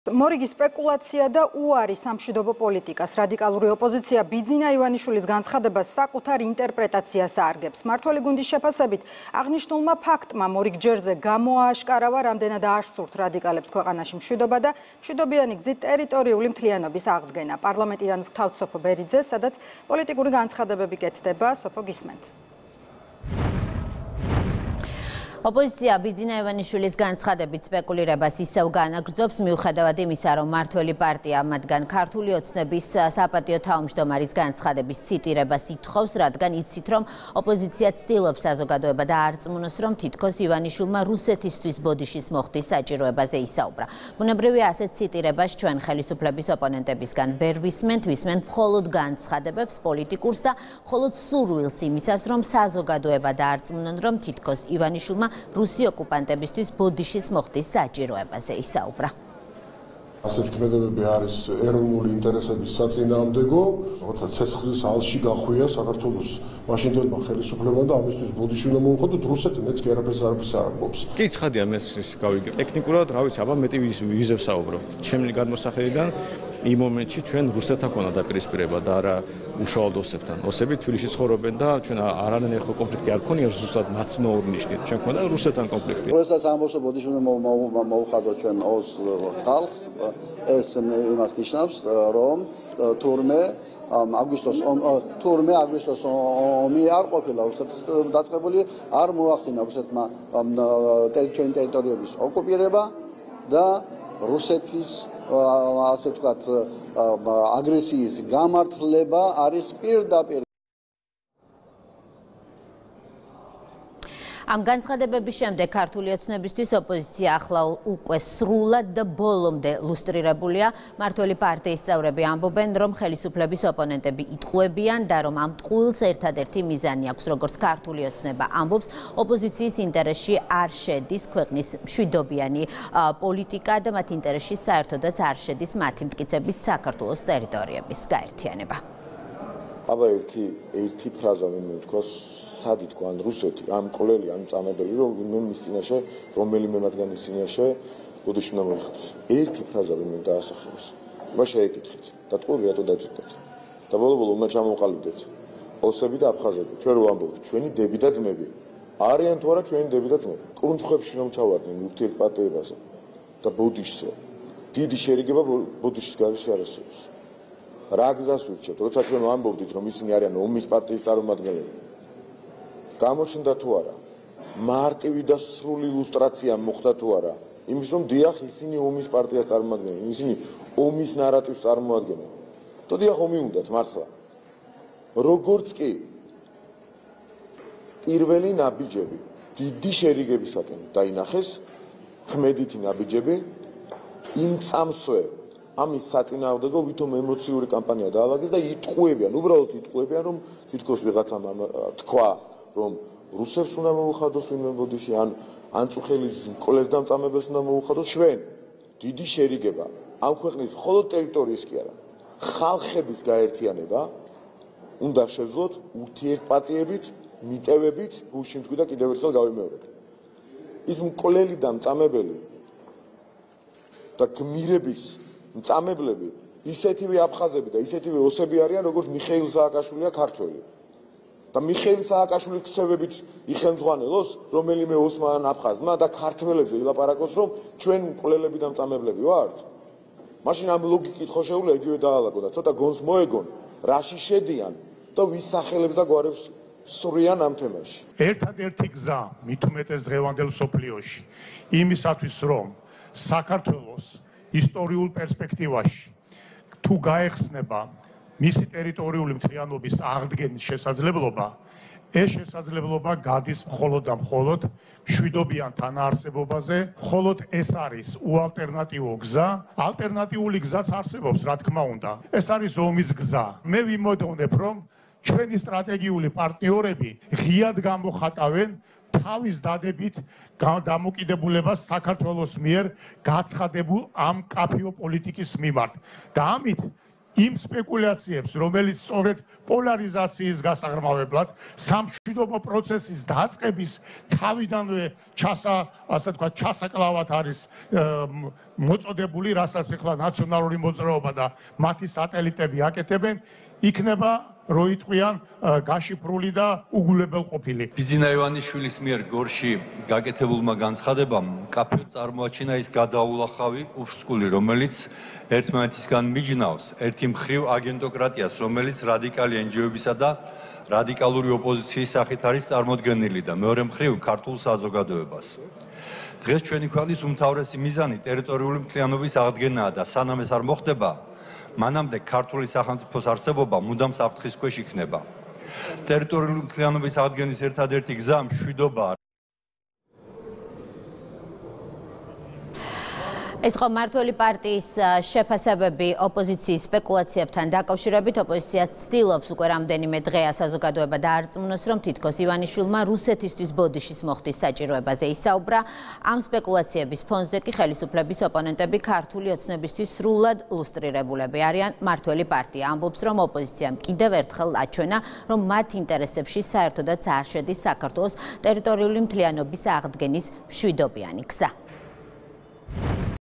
მორიგი სპეკულაცია და უარი სამშვიდობო პოლიტიკას. რადიკალური ოპოზიცია ბიძინა ივანიშვილის განცხადებას საკუთარ ინტერპრეტაციას აარგებს. მმართველი გუნდის შეფასებით აღნიშნულმა ფაქტმა მორიგ ჯერზე გამოააშკარავა, რამდენად არ სურთ რადიკალებს ქვეყანაში მშვიდობა და მშვიდობიანი გზით ტერიტორიული მთლიანობის აღდგენა. პარლამენტიდან ვრთავთ სოფო ბერიძე, სადაც პოლიტიკური განცხადებები კეთდება. სოფო, გისმენთ. ოპოზიცია ბიძინა ივანიშვილის განცხადებით სპეკულირებას ისევ განაგრძობს, მიუხედავად იმისა, რომ მმართველი პარტია მათგან ქართული ოცნების საპატიო თავმჯდომარის განცხადების ციტირებას ითხოვს, რადგან იცით, რომ ოპოზიცია ცდილობს საზოგადოება დაარწმუნოს, რომ თითქოს ივანიშვილმა რუსეთისთვის ბოდიშის მოხდის საჭიროებაზე ისაუბრა. ბუნებრივია, ასეთ ციტირებას ჩვენ ხელისუფლების ოპონენტებისგან ვერ ვისმენთ, ვისმენთ მხოლოდ განცხადებებს, პოლიტიკურს და მხოლოდ სურვილს იმისას, რომ საზოგადოება დაარწმუნონ, რომ თითქოს ივანიშვილმა რუსი ოკუპანტებისთვის ბოდიშის მოხდის საჭიროებაზე ისაუბრა. ასეთი ქმედებები არის ეროვნული ინტერესების საწინააღმდეგო, როცა ცეცხლის ალში გახვია საქართველოს მაშინდელმა ხელისუფლებამ და ამისთვის ბოდიში უნდა მოუხადოთ, რუსეთი მეც კი არაფერს არ ამბობს. კი, ცხადია, მე ის გავიგე. ტექნიკურად, რა ვიცი, აბა მეტი ვიზებს საუბრობ. ჩემი გადმოსახედიდან იმ მომენტში ჩვენ რუსეთთან ქონდა დაპირისპირება და არა უშუალოდ ოსებთან. ოსები თბილისში ცხოვრობენ და ჩვენ არანაირი კონფლიქტი არ ქონია ზუსტად ნაცნობურ ნიშნით. ჩვენ ქონდა რუსეთთან კონფლიქტი. რუსეთს ამბობს, ბოდიში უნდა მოუხადოთ ჩვენ ოს ხალხს. ეს იმას ნიშნავს, რომ თურმე აგვისტოს ომი არ ყოფილა რუსეთის დაწყებული, არ მოახდინა რუსეთმა ჩვენი ტერიტორიების ოკუპირება და რუსეთის ასე ვთქვათ აგრესიის გამართლება არის პირდაპირ. ამ განცხადებების შემდეგ ქართული ოცნებისთვის ოპოზიცია ახლა უკვე სრულად და ბოლომდე ლუსტრირებულია. მმართველი პარტიის წევრები ამბობენ, რომ ხელისუფლების ოპონენტები იტყუებიან და რომ ამ ტყუილს ერთადერთი მიზანი აქვს, როგორც ქართული ოცნება ამბობს, ოპოზიციის ინტერესში არ შედის ქვეყნის მშვიდობიანი პოლიტიკა და მათ ინტერესში საერთოდაც არ შედის მათი მტკიცებით საქართველოს ტერიტორიების გაერთიანება. აბა ერთი ფრაზა ვინმე თქვას სად ითქვა ან რუსეთი ამ კოლელი ან წამებელი რომ ვინმე მის წინაშე რომელიმე მათგანის წინაშე ბოდიში უნდა მოიხადოს. ერთი ფრაზა ვინმე დაასახელოს. მას შეეკითხეთ და ტყუილი რატო დაჭირდეთ და ბოლო-ბოლო უნდა ჩამოყალიბდეთ ოსები და აფხაზები. ჩვენ რო ვამბობთ ჩვენი დები და ძმები არიან თუ არა ჩვენი დები და ძმები. კუნჯხვებში რომ ჩავარდნენ ურთიერთპატიებაზე და ბოდიშზე დიდი შერიგება ბოდიშის გარეშე არ არსებობს. რა გზას ურჩევთ, როცა ჩვენ ვამბობდით რომ ისინი არიან ომის პარტიის წარმომადგენლები. გამოჩნდა თუ არა მარტივი და სრული ილუსტრაცია მოხდა თუ არა იმის რომ დიახ ისინი ომის პარტიას წარმოადგენენ, ისინი ომის ნარატივს წარმოადგენენ. და დიახ ომი უნდათ მართლა. როგორც კი პირველი ნაბიჯები დიდი შერიგებისაკენ დაინახეს, ქმედითი ნაბიჯები იმ წამსვე ამის საწინააღმდეგო ვითომ ემოციური კამპანია დაალაგეს და იტყუებიან, უბრალოდ იტყუებიან რომ თითქოს ვიღაცამ თქვა რომ რუსებს უნდა მოუხადოს ვინმე ბოდიში ან წუხელის მკვლელს დამწამებელს უნდა მოუხადოს. ჩვენ დიდი შერიგება ამ ქვეყნის მხოლოდ ტერიტორიის კი არა ხალხების გაერთიანება უნდა შევძლოთ ურთიერთპატიებით, მიტევებით, გუშინ თქვი და კიდევ ერთხელ გავიმეორებ. ის მკვლელი და მწამებელი და გმირების მწამებლები ისეთივე აფხაზები და ისეთივე ოსები არიან, როგორც მიხეილ სააკაშვილია ქართველი. და მიხეილ სააკაშვილის ქცევებით იხელმძღვანელოს რომელიმე ოსმა ან აფხაზმა და ქართველებზე ილაპარაკოს, რომ ჩვენ მკვლელები და მწამებლები ვართ. მაშინ ამ ლოგიკით ხო შეუძლია იგივე დაალაგო და ცოტა გონს მოეგონ, რაში შედიან და ვის სახელებს და გვარებს სვრიან ამ თემაში. ერთადერთი გზა მით უმეტეს დღევანდელ მსოფლიოში იმისათვის, რომ საქართველოს ისტორიულ პერსპექტივაში თუ გაეხსნება მისი ტერიტორიული მთლიანობის აღდგენის შესაძლებლობა, ეს შესაძლებლობა გადის მხოლოდ და მხოლოდ მშვიდობიან თანაარსებობაზე, მხოლოდ ეს არის უალტერნატივო გზა, ალტერნატიული გზაც არსებობს, რა თქმა უნდა. ეს არის ომის გზა. მე ვიმოდოვნებ, რომ ჩვენი სტრატეგიული პარტნიორები ღიად გამოხატავენ თავის დადებით დამოკიდებულებას საქართველოს მიერ გაცხადებულ ამ მკაფიო პოლიტიკის მიმართ. და ამით იმ სპეკულაციებს, რომელიც სწორედ პოლარიზაციის გასაღრმავებლად სამშვიდობო პროცესის დაწყების თავიდანვე ჩასაკლავად არის მოწოდებული, რასაც ახლა ნაციონალური მოძრაობა და მათი სატელიტები აკეთებენ, იქნება როიტყვიან გაშიფრული და უგულებელყოფილი. ბიძინა ივანიშვილის მიერ გორში გაკეთებულმა განცხადებამ კაფეო წარმოაჩინა ის გადაულახავი ურსკული, რომელიც ერთმანეთისგან მიჯნავს ერთი მხრივ აგენტოკრატიას, რომელიც რადიკალი NGO-ებისა და რადიკალური ოპოზიციის სახით არის წარმოდგენილი და მეორე მხრივ ქართულ საზოგადოებას. დღეს ჩვენი ქვეყნის უმთავრესი მიზანი ტერიტორიული მთლიანობის აღდგენაა და სანამ ეს არ მოხდება, მანამდე ქართული სახელმწიფოს არსებობა მუდამ საფრთხის ქვეშ იქნება. ტერიტორიული მთლიანობის აღდგენის ერთადერთი გზა მშვიდობაა. ეს ხო მართველი პარტიის შეფასებები ოპოზიციის სპეკულაციებთან დაკავშირებით. ოპოზიცია ცდილობს უკვე რამდენიმე დღეა საზოგადოება დაარწმუნოს, რომ თითქოს ივანიშვილმა რუსეთისთვის ბოდიშის მოხდის საჭიროებაზე ისაუბრა. ამ სპეკულაციების ფონზე კი ხელისუფლების ოპონენტები ქართული ოცნებისთვის სრულად ლუსტრირებულები არიან. მართველი პარტია ამბობს, რომ ოპოზიციამ კიდევ ერთხელ აჩვენა, რომ მათ ინტერესებში საერთოდაც არ შედის საქართველოს ტერიტორიული მთლიანობის აღდგენის მშვიდობიანი გზა.